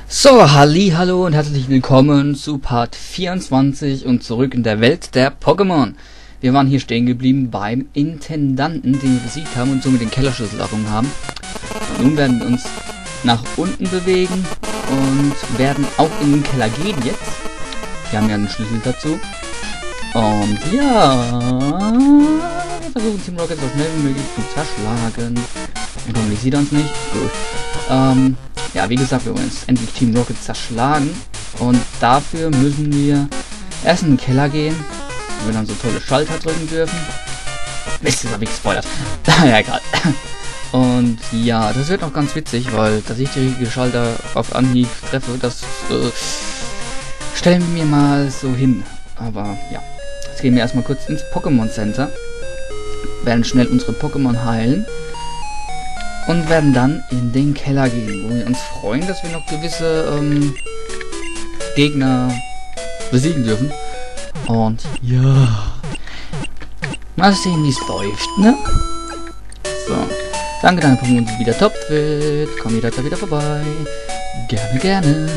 So, hallo und herzlich willkommen zu Part 24 und zurück in der Welt der Pokémon. Wir waren hier stehen geblieben beim Intendanten, den wir besiegt haben und somit den Kellerschlüssel errungen haben. Und nun werden wir uns nach unten bewegen und werden auch in den Keller gehen jetzt. Wir haben ja einen Schlüssel dazu. Und ja, wir versuchen Team Rocket so schnell wie möglich zu zerschlagen. Und hoffentlich sieht er uns nicht. Gut. Ja, wie gesagt, wir wollen jetzt endlich Team Rocket zerschlagen. Und dafür müssen wir erst in den Keller gehen, wo wir dann so tolle Schalter drücken dürfen. Mist, das habe ich gespoilert. Ja, egal. Und ja, das wird noch ganz witzig, weil dass ich die richtige Schalter auf Anhieb treffe, das stellen wir mir mal so hin. Aber ja, jetzt gehen wir erstmal kurz ins Pokémon Center, werden schnell unsere Pokémon heilen und werden dann in den Keller gehen, wo wir uns freuen, dass wir noch gewisse Gegner besiegen dürfen. Und ja, mal sehen, wie es läuft, ne? So, danke, deine Pokémon sind wieder topfit. Komm jederzeit wieder vorbei. Gerne, gerne.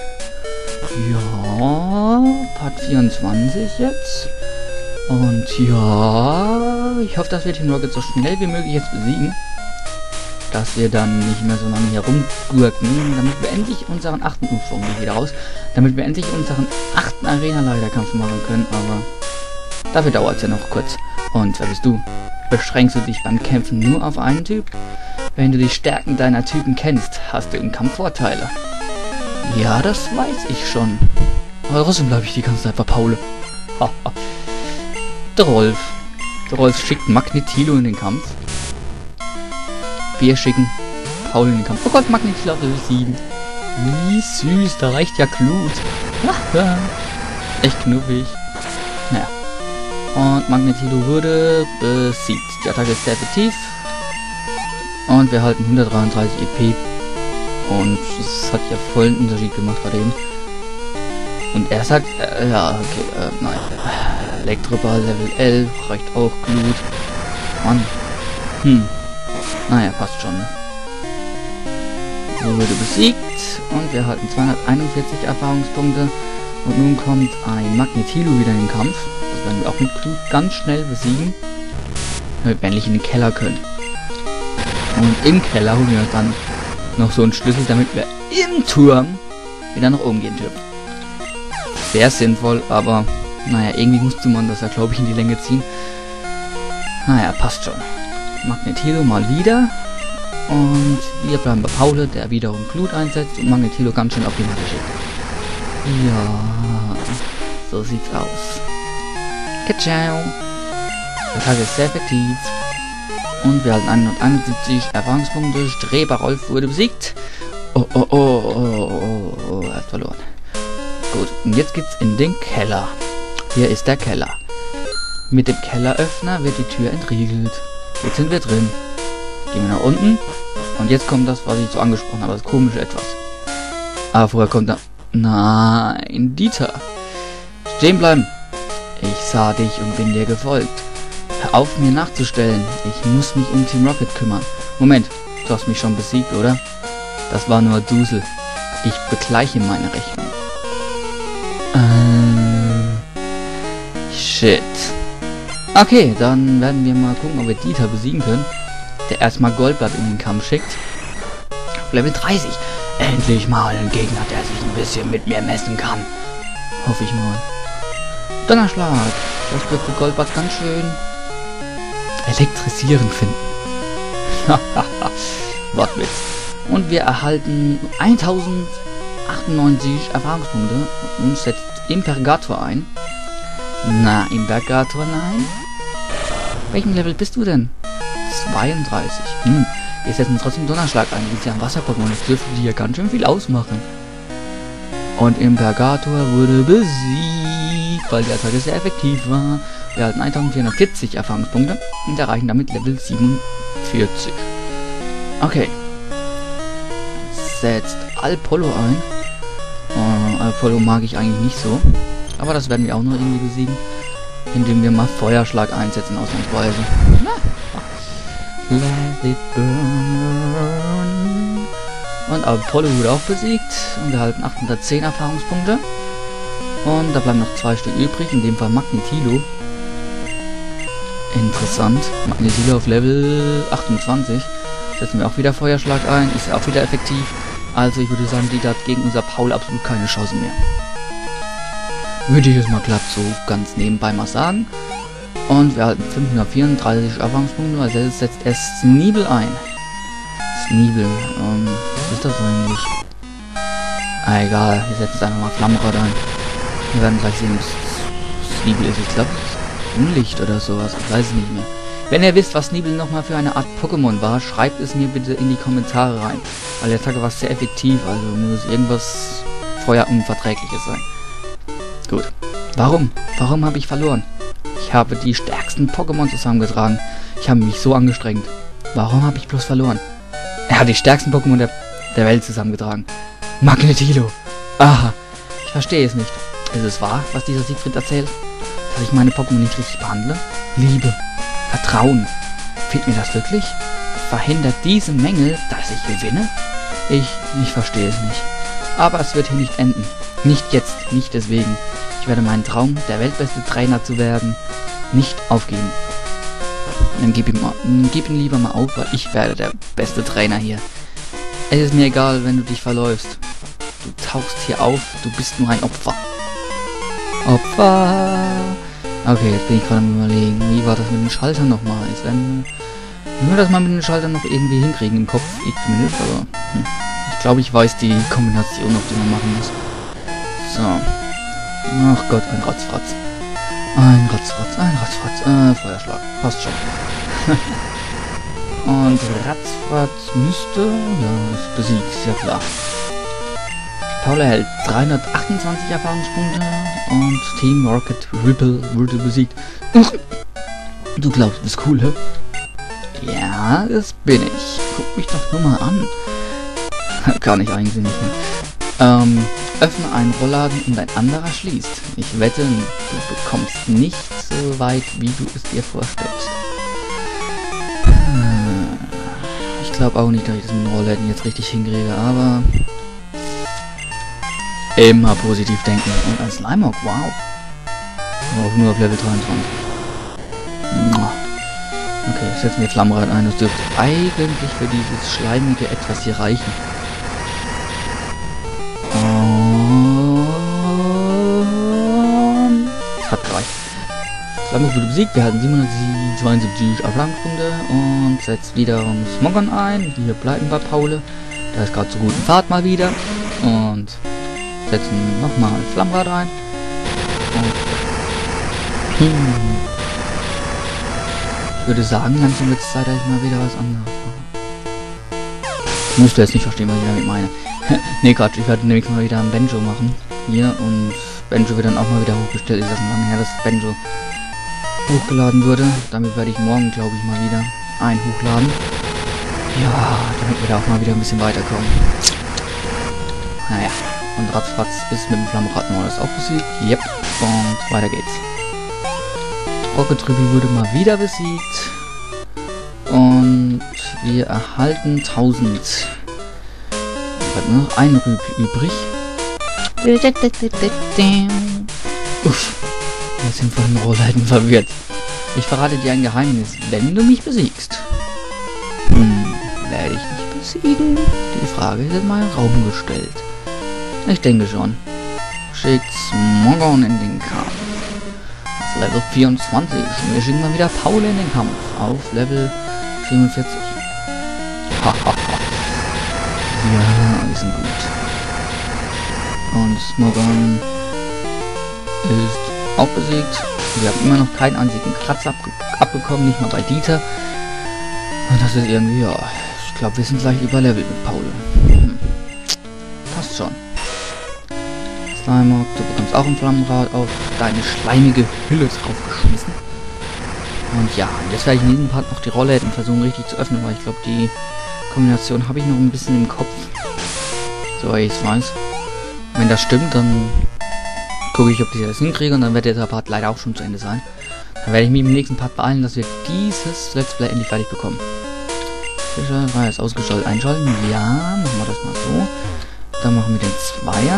Ja, Part 24 jetzt. Und ja, ich hoffe, dass wir Team Rocket so schnell wie möglich jetzt besiegen. Dass wir dann nicht mehr so lange herumgurken, damit wir endlich unseren 8. Umschwung wieder raus, damit wir endlich unseren 8. Arena-Leiterkampf machen können, aber dafür dauert es ja noch kurz. Und wer bist du? Beschränkst du dich beim Kämpfen nur auf einen Typ? Wenn du die Stärken deiner Typen kennst, hast du im Kampf Vorteile. Ja, das weiß ich schon. Aber trotzdem bleibe ich die ganze Zeit bei Paul. Der Rolf. Der Rolf schickt Magnetilo in den Kampf. Wir schicken Paul in den Kampf. Oh Gott, Magnetilo auf Level 7. Wie süß, da reicht ja Glut. Echt knuffig. Naja. Und Magnetilo wurde besiegt. Die Attacke ist sehr effektiv. Und wir halten 133 EP. Und das hat ja voll einen Unterschied gemacht gerade eben. Und er sagt, ja, okay, nein. Elektroball Level 11, reicht auch Glut. Mann. Naja, passt schon. So wurde besiegt. Und wir halten 241 Erfahrungspunkte. Und nun kommt ein Magnetilo wieder in den Kampf. Das werden wir auch mit Glut ganz schnell besiegen. Damit wir endlich in den Keller können. Und im Keller holen wir uns dann noch so einen Schlüssel, damit wir im Turm wieder nach oben gehen dürfen. Sehr sinnvoll, aber naja, irgendwie musste man das ja, glaube ich, in die Länge ziehen. Naja, passt schon. Magnetilo mal wieder. Und wir bleiben bei Paul, der wiederum Glut einsetzt und Magnetilo ganz schön auf die Matte schickt. Ja, so sieht's aus. Ciao. Der Tag ist sehr effektiv. Und wir halten 171 Erfahrungspunkte. Streber Rolf wurde besiegt. Oh, er hat verloren. Gut, und jetzt geht's in den Keller. Hier ist der Keller. Mit dem Kelleröffner wird die Tür entriegelt. Jetzt sind wir drin. Gehen wir nach unten. Und jetzt kommt das, was ich so angesprochen habe, das komische Etwas. Aber vorher kommt da... Nein, Dieter. Stehen bleiben. Ich sah dich und bin dir gefolgt. Hör auf, mir nachzustellen. Ich muss mich um Team Rocket kümmern. Moment, du hast mich schon besiegt, oder? Das war nur Dusel. Ich begleiche meine Rechnung. Shit. Okay, dann werden wir mal gucken, ob wir Dieter besiegen können. Der erstmal Goldblatt in den Kampf schickt. Auf Level 30. Endlich mal ein Gegner, der sich ein bisschen mit mir messen kann. Hoffe ich mal. Donnerschlag. Das wird für Goldblatt ganz schön elektrisierend finden. Wortwitz. Und wir erhalten 1098 Erfahrungspunkte und setzt Impergator ein. Na, Impergator, nein. Welchem Level bist du denn? 32. Wir setzen trotzdem Donnerschlag ein. Du bist ja ein Wasser-Pokémon. Das dürfte dir ganz schön viel ausmachen. Und Impergator wurde besiegt, weil die Attacke sehr effektiv war. Wir halten 1440 Erfahrungspunkte und erreichen damit Level 47. Okay. Setzt Alpollo ein. Alpollo mag ich eigentlich nicht so. Aber das werden wir auch nur irgendwie besiegen. Indem wir mal Feuerschlag einsetzen, ausnahmsweise. Let it burn. Und Apollo wurde auch besiegt. Und wir erhalten 810 Erfahrungspunkte. Und da bleiben noch 2 Stück übrig. In dem Fall Magnetilo. Interessant. Magnetilo auf Level 28. Setzen wir auch wieder Feuerschlag ein. Ist ja auch wieder effektiv. Also ich würde sagen, die hat gegen unser Paul absolut keine Chance mehr. Würde ich es mal glatt so ganz nebenbei mal sagen. Und wir halten 534 Erfahrungspunkte, als erstes setzt er Sneebel ein. Sneebel, was ist das eigentlich? Ah, egal, wir setzen einfach mal Flammenrad ein. Wir werden gleich sehen, was Sneebel ist. Ich glaube, Unlicht oder sowas, ich weiß es nicht mehr. Wenn ihr wisst, was Sneebel nochmal für eine Art Pokémon war, schreibt es mir bitte in die Kommentare rein. Weil der Attacke war sehr effektiv, also muss irgendwas Feuerunverträgliches sein. Gut. Warum? Warum habe ich verloren? Ich habe die stärksten Pokémon zusammengetragen. Ich habe mich so angestrengt. Warum habe ich bloß verloren? Er hat die stärksten Pokémon der Welt zusammengetragen. Magnetilo. Aha. Ich verstehe es nicht. Ist es wahr, was dieser Siegfried erzählt? Dass ich meine Pokémon nicht richtig behandle? Liebe. Vertrauen. Fehlt mir das wirklich? Verhindert diese Mängel, dass ich gewinne? Ich verstehe es nicht. Aber es wird hier nicht enden. Nicht jetzt, nicht deswegen. Ich werde meinen Traum, der weltbeste Trainer zu werden, nicht aufgeben. Dann gib ihn lieber mal auf, weil ich werde der beste Trainer hier. Es ist mir egal, wenn du dich verläufst. Du tauchst hier auf, du bist nur ein Opfer. Opfer. Okay, jetzt bin ich gerade am Überlegen, wie war das mit den Schaltern nochmal? Ich werde das mal mit den Schaltern noch irgendwie hinkriegen, im Kopf, ich zumindest, aber ich glaube, ich weiß die Kombination, auf die man machen muss. So. Ach Gott, ein Ratzfratz. Ein Ratzfratz, Feuerschlag. Passt schon. Und Ratzfratz müsste... Ja, ist besiegt, ist ja klar. Paul erhält 328 Erfahrungspunkte und Team Rocket Ripple wurde besiegt. Du glaubst, du bist cool, hä? Ja, das bin ich. Guck mich doch nur mal an. Kann ich eigentlich nicht, ne? Öffne einen Rollladen und ein anderer schließt. Ich wette, du bekommst nicht so weit, wie du es dir vorstellst. Ich glaube auch nicht, dass ich das mit den Rollladen jetzt richtig hinkriege, aber... Immer positiv denken. Und ein Slimeock, wow. Auch nur auf Level 23. Okay, setzen wir Flammenrad ein. Das dürfte eigentlich für dieses schleimige etwas hier reichen. Hat gereicht. Flammenrad wurde besiegt. Wir hatten 772 Erfahrungspunkte und setzt wiederum Smogon ein. Wir bleiben bei Paul. Der ist gerade zur guten Fahrt mal wieder. Und setzen nochmal Flammenrad ein. Und ich würde sagen, langsam wird es Zeit, dass ich mal wieder was anderes mache. Musst du jetzt nicht verstehen, was ich damit meine. Ne, Quatsch, ich werde nämlich mal wieder ein Benjo machen. Hier, und Benjo wird dann auch mal wieder hochgestellt. Ist das schon lange her, dass Benjo hochgeladen wurde. Damit werde ich morgen, glaube ich, mal wieder einen hochladen. Ja, damit wir da auch mal wieder ein bisschen weiterkommen. Naja, und Ratzfatz ist mit dem Flammenradmodus auch besiegt. Yep, und weiter geht's. Rocket-Trüppel wurde mal wieder besiegt. Und wir erhalten 1000. Bleibt nur noch ein Rüb übrig. Uff, wir sind von den Rohrleiten verwirrt. Ich verrate dir ein Geheimnis, wenn du mich besiegst. Werde ich dich besiegen? Die Frage ist in meinen Raum gestellt. Ich denke schon. Schickt Smogon in den Kampf. Auf Level 24. Und wir schicken mal wieder Paul in den Kampf. Auf Level 47. Hahaha. Ja, die sind gut. Und Smogon ist auch besiegt. Wir haben immer noch keinen einzigen Kratzer abbekommen, nicht mal bei Dieter. Und das ist irgendwie, ja, ich glaube, wir sind gleich überlevelt mit Paul. Passt schon. Slimeock, du bekommst auch ein Flammenrad auf deine schleimige Hülle draufgeschmissen. Und ja, jetzt werde ich in diesem Part noch die Rollläden versuchen richtig zu öffnen, weil ich glaube, die Kombination habe ich noch ein bisschen im Kopf. So, ich weiß. Wenn das stimmt, dann gucke ich, ob ich das hinkriege, und dann wird der Part leider auch schon zu Ende sein. Dann werde ich mich im nächsten Part beeilen, dass wir dieses Let's Play endlich fertig bekommen. Fischer war jetzt ausgeschaltet. Einschalten? Ja, machen wir das mal so.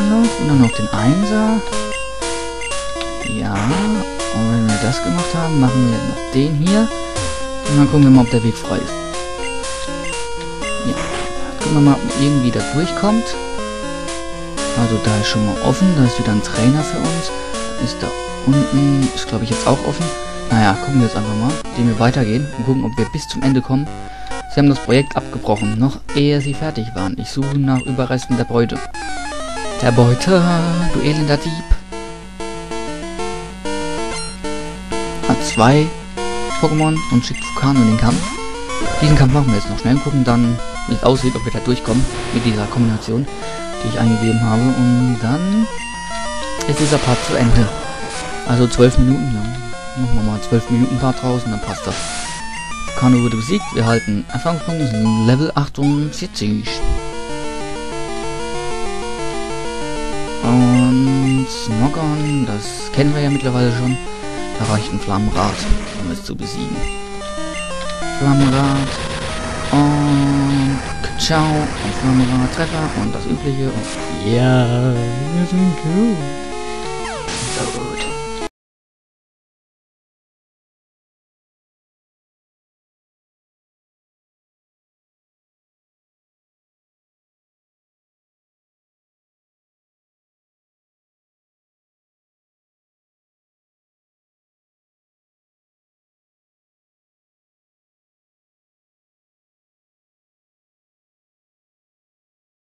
noch und dann noch den Einser. Ja, und wenn wir das gemacht haben, machen wir noch den hier. Und dann gucken wir mal, ob der Weg frei ist. Ja, gucken wir mal, ob man irgendwie da durchkommt. Also da ist schon mal offen, da ist wieder ein Trainer für uns. Ist da unten, ist glaube ich jetzt auch offen. Naja, gucken wir jetzt einfach mal, indem wir weitergehen und gucken, ob wir bis zum Ende kommen. Sie haben das Projekt abgebrochen, noch ehe sie fertig waren. Ich suche nach Überresten der Beute. Der Beute, du elender Dieb. Hat 2 Pokémon und schickt Vulcano in den Kampf. Diesen Kampf machen wir jetzt noch schnell, gucken dann, wie es aussieht, ob wir da durchkommen mit dieser Kombination, die ich eingegeben habe. Und dann ist dieser Part zu Ende. Also 12 Minuten lang. Machen wir mal 12 Minuten Part raus und dann passt das. Vulcano wurde besiegt, wir halten Erfahrungspunkte, sind Level 48. Und Smogon, das kennen wir ja mittlerweile schon. Da reicht ein Flammenrad, um es zu besiegen. Flammenrad und ciao und Flammenrad Treffer und das übliche und ja, wir sind gut. So.